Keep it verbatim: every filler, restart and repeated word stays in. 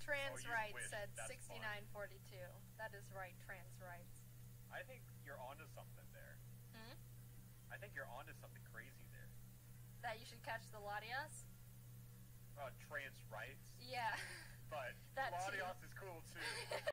trans you rights wish. said That's sixty-nine forty-two. That is right, trans rights. I think you're onto something there. Hmm? I think you're onto something crazy there. That you should catch the Latias? Uh, trans rights. Yeah. But That too. Latias is cool too.